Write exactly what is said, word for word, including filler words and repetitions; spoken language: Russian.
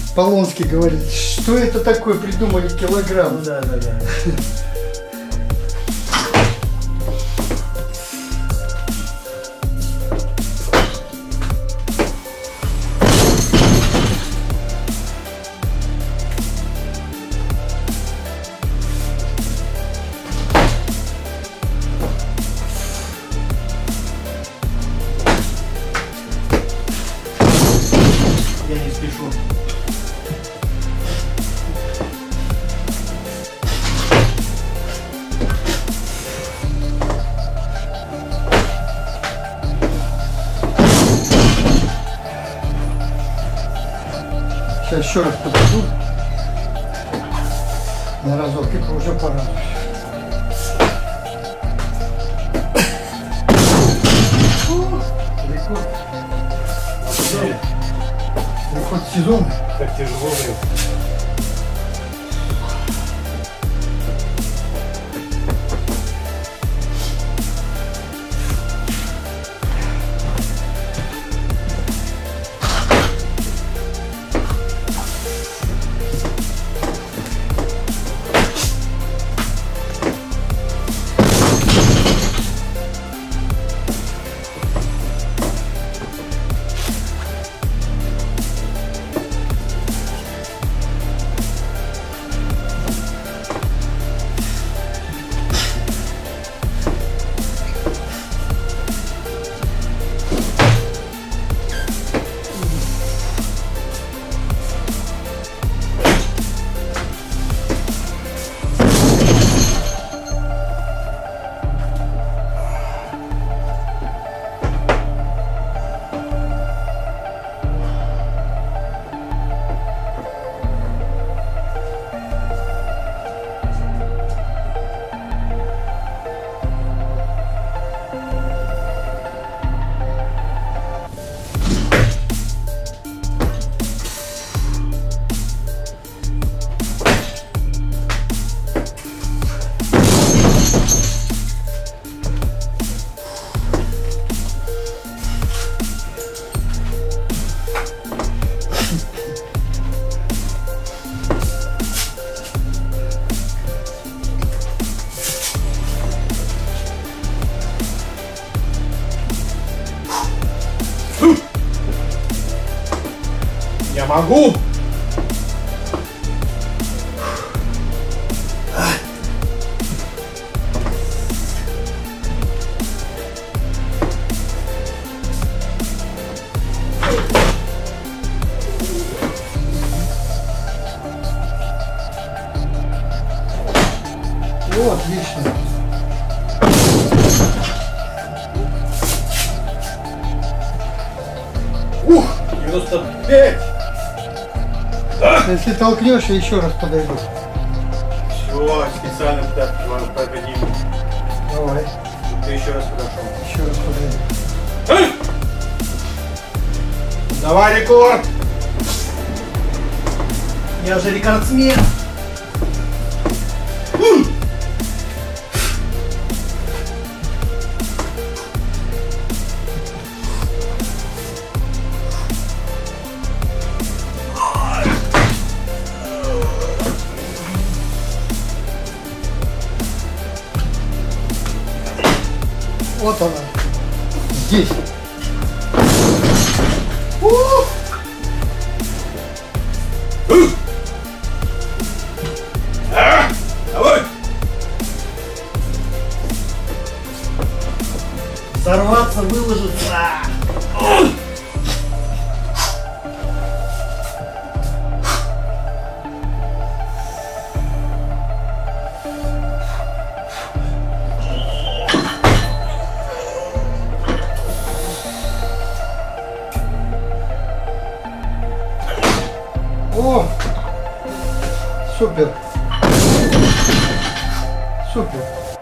Полонский говорит, что это такое придумали килограмм? Ну да, да, да. Я не спешу. Сейчас еще раз подойду на разок и уже пора. Рекорд. Рекорд сезона. Так тяжело, блин. Я могу! О, отлично. Ух! девяносто пять! Если толкнешь, я еще раз подойду. Все, специально так подходим. Давай. Ты еще раз подошел. Еще раз подойду. Давай рекорд! Я же рекордсмен! Вот она. Здесь. Ух! Давай! Сорваться, выложиться! О! Супер! Супер!